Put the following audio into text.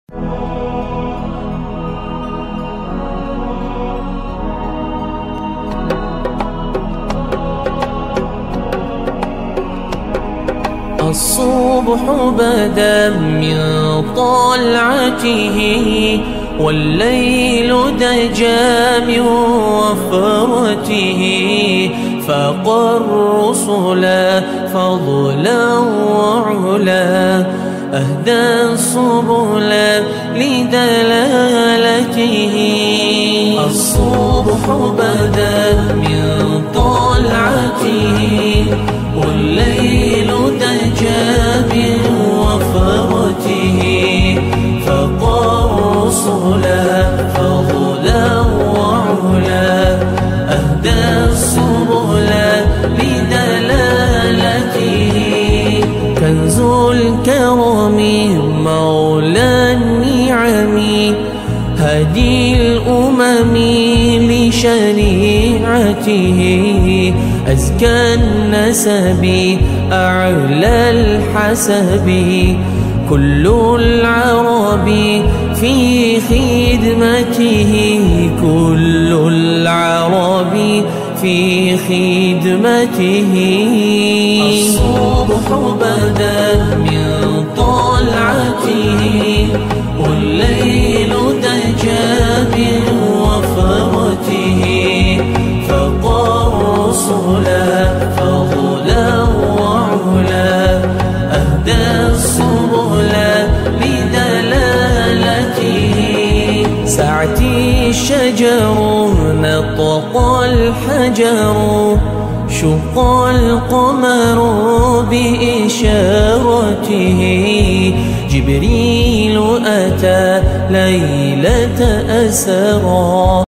الصبح بدا من طلعته والليل دجى من وفرته، فاق الرسل فضلا وعلا، أهدى السبل لدلالته. الصبح بدا من طلعته والليل دجى من وفرته، فاق الرسل فضلا وعلا، أهدى السبل لدلالته. كنز الكرم مولى النعم، هدي الأمم لشريعته، أزكى النسب أعلى الحسب، كل العرب في خدمته، كل العرب في خدمته. الصبح بدا من طلعته والليل دجى من وفرته، فاق الرسل فضلا وعلا، أهدى السبل لدلالته. سعتي الشجر نطق الحجر، شق القمر بإشارته، جبريل أتى ليلة أسرى.